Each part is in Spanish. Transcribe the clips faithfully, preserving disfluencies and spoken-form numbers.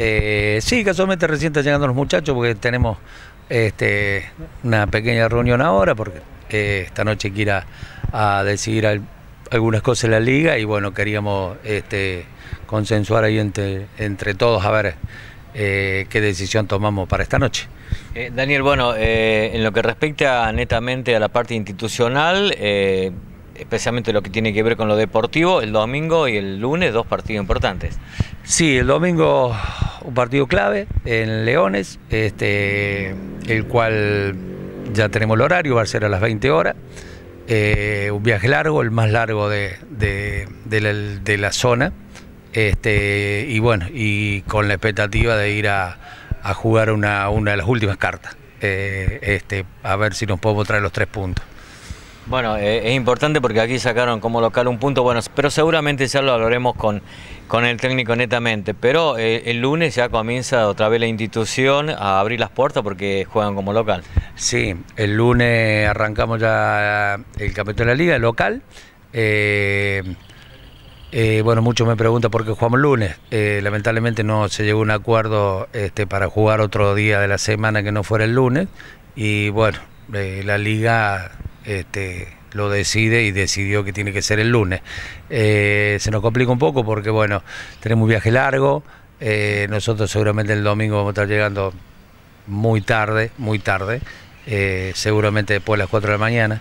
Eh, sí, casualmente recién están llegando los muchachos porque tenemos este, una pequeña reunión ahora porque eh, esta noche hay que ir a, a decidir al, algunas cosas en la liga y bueno, queríamos este, consensuar ahí entre, entre todos a ver eh, qué decisión tomamos para esta noche. Eh, Daniel, bueno, eh, en lo que respecta netamente a la parte institucional, eh, especialmente lo que tiene que ver con lo deportivo, el domingo y el lunes, dos partidos importantes. Sí, el domingo un partido clave en Leones, este, el cual ya tenemos el horario, va a ser a las veinte horas. Eh, un viaje largo, el más largo de, de, de, la, de la zona, este, y bueno, y con la expectativa de ir a, a jugar una, una de las últimas cartas, eh, este, a ver si nos podemos traer los tres puntos. Bueno, eh, es importante porque aquí sacaron como local un punto, bueno, pero seguramente ya lo hablaremos con, con el técnico netamente, pero eh, el lunes ya comienza otra vez la institución a abrir las puertas porque juegan como local. Sí, el lunes arrancamos ya el campeonato de la liga, el local. Eh, eh, bueno, muchos me preguntan por qué jugamos el lunes. Eh, lamentablemente no se llegó a un acuerdo este, para jugar otro día de la semana que no fuera el lunes, y bueno, eh, la liga Este, lo decide y decidió que tiene que ser el lunes. Eh, se nos complica un poco porque bueno, tenemos un viaje largo, eh, nosotros seguramente el domingo vamos a estar llegando muy tarde, muy tarde, eh, seguramente después de las cuatro de la mañana,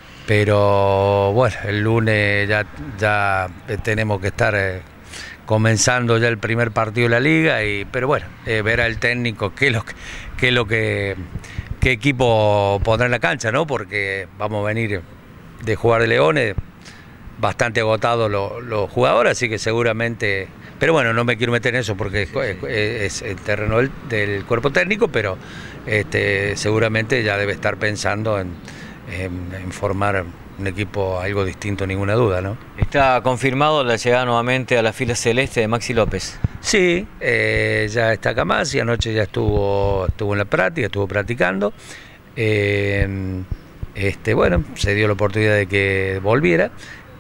pero bueno, el lunes ya, ya tenemos que estar eh, comenzando ya el primer partido de la liga, y, pero bueno, eh, ver al técnico qué es lo que, qué es lo que qué equipo pondrá en la cancha, ¿no? Porque vamos a venir de jugar de Leones, bastante agotados los, los jugadores, así que seguramente, pero bueno, no me quiero meter en eso porque es, es el terreno del, del cuerpo técnico, pero este, seguramente ya debe estar pensando en, en, en formar un equipo algo distinto, ninguna duda, ¿no? Está confirmado la llegada nuevamente a la fila celeste de Maxi López. Sí, eh, ya está acá más y anoche ya estuvo, estuvo en la práctica, estuvo practicando. Eh, este, bueno, se dio la oportunidad de que volviera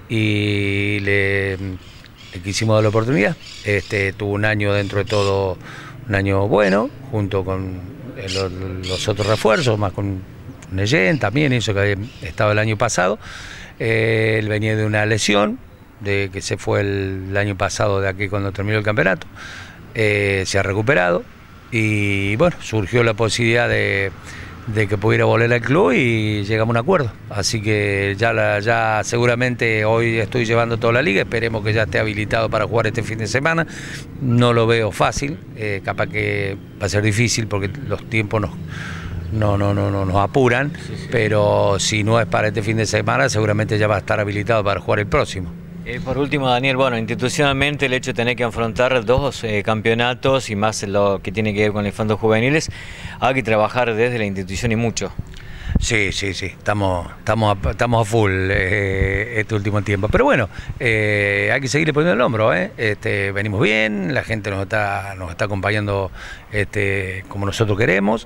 y le, le quisimos dar la oportunidad. Este, tuvo un año dentro de todo, un año bueno, junto con los, los otros refuerzos, más con Neyen también, eso que estaba el año pasado. Eh, él venía de una lesión, de que se fue el, el año pasado de aquí cuando terminó el campeonato, eh, se ha recuperado y bueno, surgió la posibilidad de, de que pudiera volver al club y llegamos a un acuerdo, así que ya, la, ya seguramente hoy estoy llevando toda la liga, esperemos que ya esté habilitado para jugar este fin de semana. No lo veo fácil, eh, capaz que va a ser difícil porque los tiempos nos No, no, no, no nos apuran, sí, sí. Pero si no es para este fin de semana, seguramente ya va a estar habilitado para jugar el próximo. Eh, por último, Daniel, bueno, institucionalmente el hecho de tener que enfrentar dos eh, campeonatos y más lo que tiene que ver con los fondos juveniles, hay que trabajar desde la institución y mucho. Sí, sí, sí, estamos, estamos, a, estamos a full eh, este último tiempo. Pero bueno, eh, hay que seguirle poniendo el hombro, ¿eh? Este, venimos bien, la gente nos está, nos está acompañando este, como nosotros queremos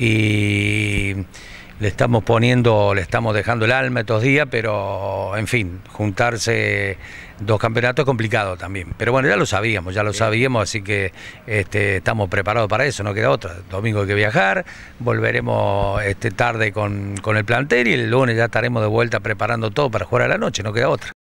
y le estamos poniendo, le estamos dejando el alma estos días, pero en fin, juntarse dos campeonatos es complicado también. Pero bueno, ya lo sabíamos, ya lo sabíamos, así que este, estamos preparados para eso, no queda otra. Domingo hay que viajar, volveremos este, tarde con, con el plantel y el lunes ya estaremos de vuelta preparando todo para jugar a la noche, no queda otra.